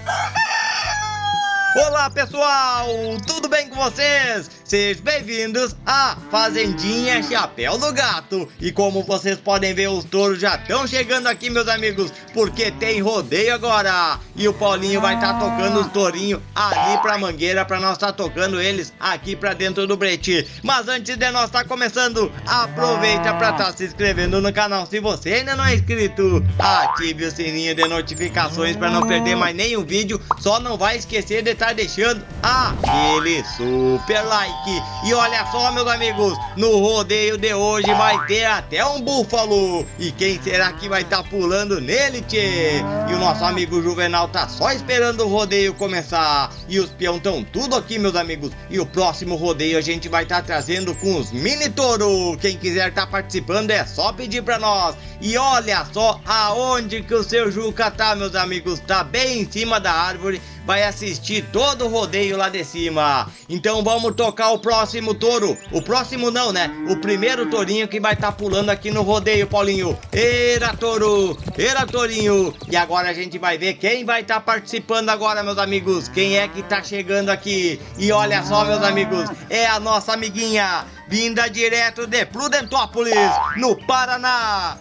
Olá pessoal, tudo bem com vocês? Sejam bem-vindos à Fazendinha Chapéu do Gato. E como vocês podem ver, os touros já estão chegando aqui, meus amigos, porque tem rodeio agora. E o Paulinho vai estar tocando os tourinhos ali pra mangueira, pra nós estar tocando eles aqui pra dentro do brete. Mas antes de nós estar começando, aproveita pra estar se inscrevendo no canal. Se você ainda não é inscrito, ative o sininho de notificações pra não perder mais nenhum vídeo. Só não vai esquecer de estar deixando aquele super like. E olha só, meus amigos, no rodeio de hoje vai ter até um búfalo. E quem será que vai estar pulando nele, tchê? E o nosso amigo Juvenal tá só esperando o rodeio começar. E os peão estão tudo aqui, meus amigos. E o próximo rodeio a gente vai estar trazendo com os mini touro. Quem quiser estar participando é só pedir pra nós. E olha só aonde que o seu Juca tá, meus amigos. Tá bem em cima da árvore. Vai assistir todo o rodeio lá de cima. Então vamos tocar o próximo touro. O próximo não, né? O primeiro tourinho que vai estar pulando aqui no rodeio, Paulinho. Era touro, era tourinho. E agora a gente vai ver quem vai estar participando agora, meus amigos. Quem é que tá chegando aqui. E olha só, meus amigos, é a nossa amiguinha, vinda direto de Prudentópolis, no Paraná.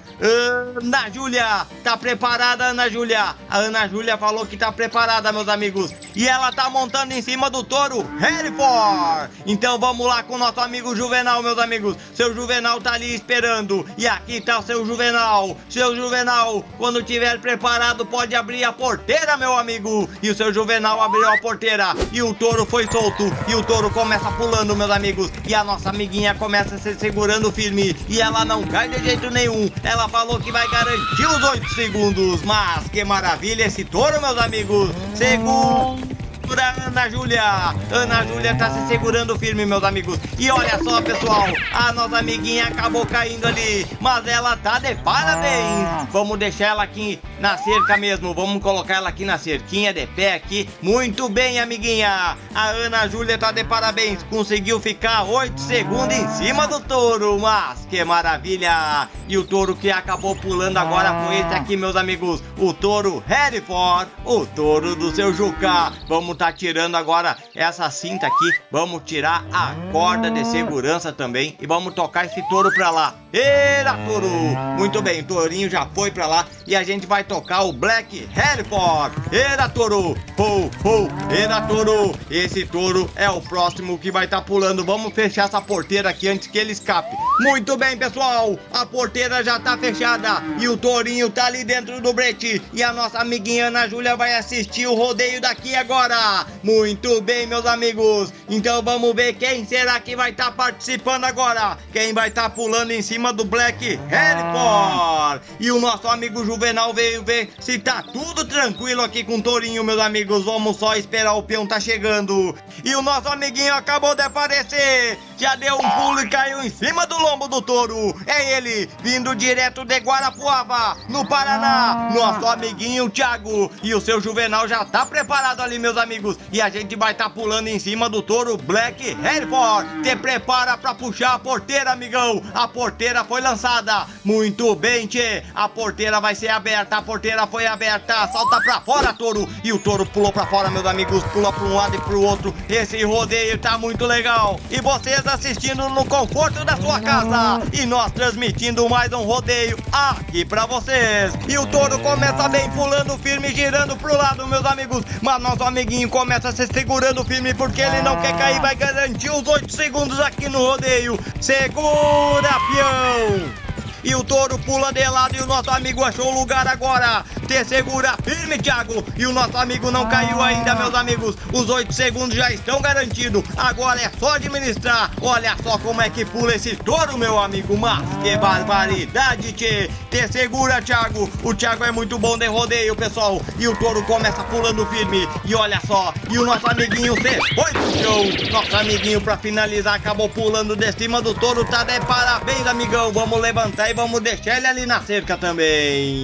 Ana Júlia, tá preparada, Ana Júlia? A Ana Júlia falou que tá preparada, meus amigos. E ela tá montando em cima do touro Hereford. Então vamos lá com o nosso amigo Juvenal, meus amigos. Seu Juvenal tá ali esperando. E aqui tá o seu Juvenal. Seu Juvenal, quando tiver preparado, pode abrir a porteira, meu amigo. E o seu Juvenal abriu a porteira. E o touro foi solto. E o touro começa pulando, meus amigos. E a nossa amiguinha começa se segurando firme. E ela não cai de jeito nenhum. Ela falou que vai garantir os 8 segundos. Mas que maravilha esse touro, meus amigos. Segura Ana Júlia. Ana Júlia tá se segurando firme, meus amigos. E olha só, pessoal, a nossa amiguinha acabou caindo ali, mas ela tá de parabéns. Vamos deixar ela aqui na cerca mesmo. Vamos colocar ela aqui na cerquinha, de pé aqui. Muito bem, amiguinha. A Ana Júlia tá de parabéns. Conseguiu ficar 8 segundos em cima do touro. Mas que maravilha. E o touro que acabou pulando agora foi esse aqui, meus amigos. O touro Hereford, o touro do seu Juca. Vamos tá tirando agora essa cinta aqui. Vamos tirar a corda de segurança também. E vamos tocar esse touro pra lá. Era touro. Muito bem, o tourinho já foi pra lá. E a gente vai tocar o Black Hereford. Era touro. Ho, ho. Era touro. Esse touro é o próximo que vai estar pulando. Vamos fechar essa porteira aqui antes que ele escape. Muito bem, pessoal. A porteira já tá fechada. E o tourinho tá ali dentro do brete. E a nossa amiguinha Ana Júlia vai assistir o rodeio daqui agora. Muito bem, meus amigos. Então vamos ver quem será que vai estar participando agora. Quem vai estar pulando em cima do Black Hereford. E o nosso amigo Juvenal veio ver se tá tudo tranquilo aqui com o tourinho, meus amigos. Vamos só esperar, o peão tá chegando. E o nosso amiguinho acabou de aparecer. Já deu um pulo e caiu em cima do lombo do touro. É ele, vindo direto de Guarapuava, no Paraná. Nosso amiguinho Thiago. E o seu Juvenal já tá preparado ali, meus amigos. E a gente vai estar pulando em cima do touro Black Hereford. Te prepara pra puxar a porteira, amigão. A porteira foi lançada. Muito bem, tchê. A porteira vai ser aberta. A porteira foi aberta. Salta pra fora, touro. E o touro pulou pra fora, meus amigos. Pula pra um lado e pro outro. Esse rodeio tá muito legal. E vocês assistindo no conforto da sua casa. E nós transmitindo mais um rodeio aqui pra vocês. E o touro começa bem, pulando firme, girando pro lado, meus amigos. Mas nosso amiguinho começa se segurando firme porque ele não quer cair. Vai garantir os 8 segundos aqui no rodeio. Segura, peão. E o touro pula de lado e o nosso amigo achou o lugar agora. Te segura firme, Thiago. E o nosso amigo não caiu ainda, meus amigos. Os 8 segundos já estão garantidos. Agora é só administrar. Olha só como é que pula esse touro, meu amigo. Mas que barbaridade, tchê. Te segura, Thiago. O Thiago é muito bom de rodeio, pessoal. E o touro começa pulando firme. E olha só. E o nosso amiguinho se foi pro chão. Nosso amiguinho, pra finalizar, acabou pulando de cima do touro. Tá de parabéns, amigão. Vamos levantar e vamos deixar ele ali na cerca também.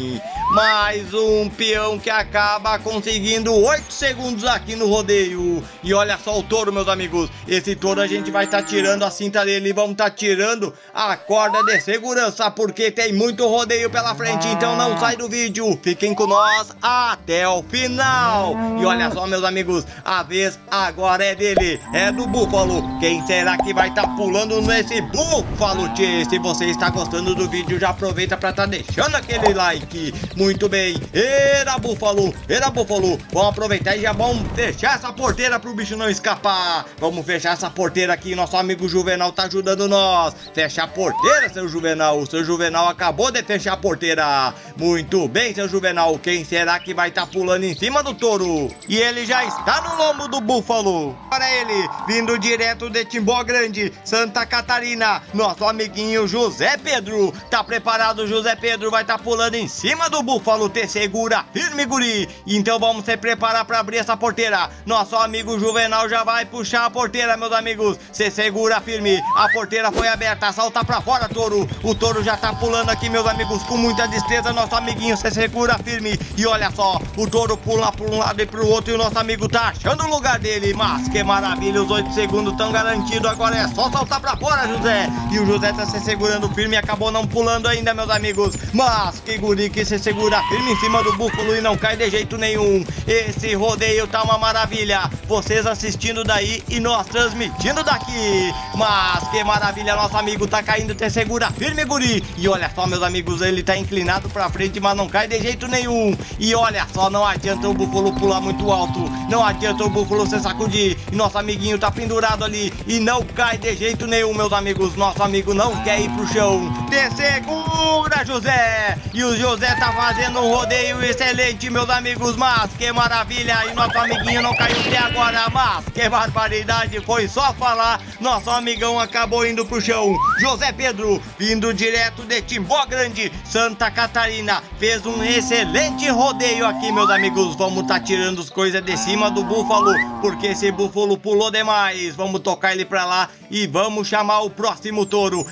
Mais um peão que acaba conseguindo 8 segundos aqui no rodeio. E olha só o touro, meus amigos. Esse touro a gente vai estar tirando a cinta dele. Vamos estar tirando a corda de segurança, porque tem muito rodeio pela frente. Então não sai do vídeo. Fiquem com nós até o final. E olha só, meus amigos, a vez agora é dele. É do búfalo. Quem será que vai estar pulando nesse búfalo, tchê? Se você está gostando do vídeo, já aproveita para estar deixando aquele like. Muito bem. Era búfalo. Vamos aproveitar e já vamos fechar essa porteira pro bicho não escapar. Vamos fechar essa porteira aqui. Nosso amigo Juvenal tá ajudando nós. Fecha a porteira, seu Juvenal. O seu Juvenal acabou de fechar a porteira. Muito bem, seu Juvenal. Quem será que vai estar pulando em cima do touro? E ele já está no lombo do búfalo. Para ele, vindo direto de Timbó Grande, Santa Catarina, nosso amiguinho José Pedro. Tá preparado, José Pedro? Vai estar pulando em cima do búfalo. Te segura firme, guri. Então vamos se preparar para abrir essa porteira. Nosso amigo Juvenal já vai puxar a porteira, meus amigos. Se segura firme. A porteira foi aberta. Salta pra fora, touro. O touro já tá pulando aqui, meus amigos, com muita destreza. Nosso amiguinho se segura firme. E olha só, o touro pula para um lado e pro outro. E o nosso amigo tá achando o lugar dele. Mas que maravilha, os 8 segundos estão garantidos. Agora é só saltar pra fora, José. E o José tá se segurando firme e acabou não pulando ainda, meus amigos. Mas que guri que se segura firme em cima do búfalo e não cai de jeito nenhum. Esse rodeio tá uma maravilha. Vocês assistindo daí e nós transmitindo daqui. Mas que maravilha, nosso amigo tá caindo. Te segura firme, guri. E olha só, meus amigos, ele tá inclinado pra frente, mas não cai de jeito nenhum. E olha só, não adianta o búfalo pular muito alto. Não adianta o búfalo se sacudir. E nosso amiguinho tá pendurado ali e não cai de jeito nenhum, meus amigos. Nosso amigo não quer ir pro chão. Te segura, José. E o José tá fazendo um rodeio excelente, meus amigos. Mas que maravilha. E nosso amiguinho não caiu até agora. Mas que barbaridade. Foi só falar. Nosso amigão acabou indo pro chão. José Pedro, vindo direto de Timbó Grande, Santa Catarina, fez um excelente rodeio aqui, meus amigos. Vamos tá tirando as coisas de cima do búfalo, porque esse búfalo pulou demais. Vamos tocar ele pra lá e vamos chamar o próximo touro.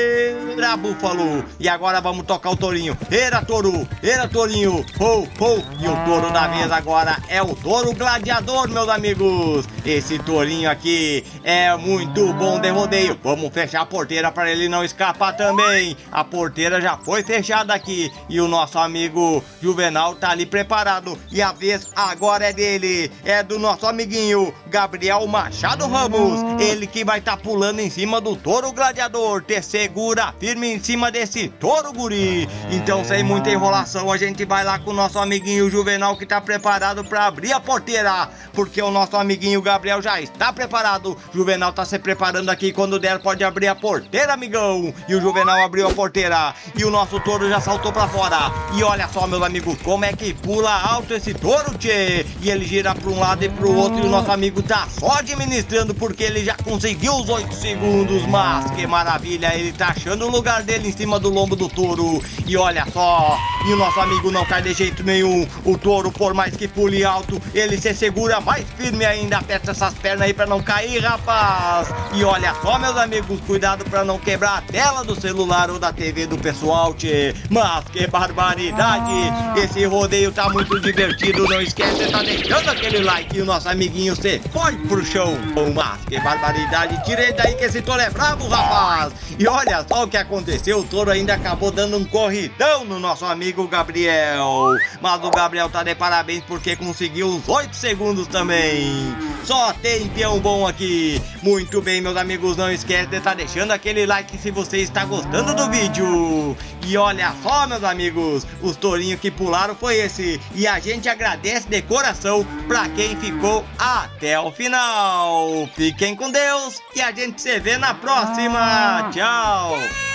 Era búfalo. E agora vamos tocar o tourinho. Era touro. Era tourinho. Ho, ho. E o touro da vez agora é o touro gladiador, meus amigos. Esse tourinho aqui é muito bom de rodeio. Vamos fechar a porteira para ele não escapar também. A porteira já foi fechada aqui. E o nosso amigo Juvenal tá ali preparado. E a vez agora é dele. É do nosso amiguinho Gabriel Machado Ramos. Ele que vai estar pulando em cima do touro gladiador. Te segura firme em cima desse touro, guri. Então, sem muita enrolação, a gente vai lá com o nosso amiguinho Juvenal, que tá preparado para abrir a porteira, porque o nosso amiguinho Gabriel já está preparado. Juvenal tá se preparando aqui. Quando der, pode abrir a porteira, amigão. E o Juvenal abriu a porteira e o nosso touro já saltou pra fora. E olha só, meus amigos, como é que pula alto esse touro, tchê. E ele gira pra um lado e pro outro. E o nosso amigo tá só administrando, porque ele já conseguiu os 8 segundos. Mas que maravilha, ele tá achando o lugar dele em cima do lombo do touro. E olha só, e o nosso amigo não cai de jeito nenhum. O touro, por mais que pule alto, ele se segura mais firme ainda. Aperta essas pernas aí pra não cair, rapaz. E olha só, meus amigos, cuidado pra não quebrar a tela do celular ou da TV do pessoal, tchê. Mas que barbaridade. Esse rodeio tá muito divertido. Não esquece de tá deixando aquele like. E o nosso amiguinho se foi pro chão. Mas que barbaridade. Tirei daí que esse touro é bravo, rapaz. E olha só o que aconteceu. O touro ainda acabou dando um corridão no nosso amigo Gabriel. Mas o Gabriel tá de parabéns, porque conseguiu os 8 segundos também. Só tem peão bom aqui. Muito bem, meus amigos, não esquece de estar deixando aquele like se você está gostando do vídeo. E olha só, meus amigos, os tourinhos que pularam foi esse. E a gente agradece de coração pra quem ficou até o final. Fiquem com Deus e a gente se vê na próxima. Tchau.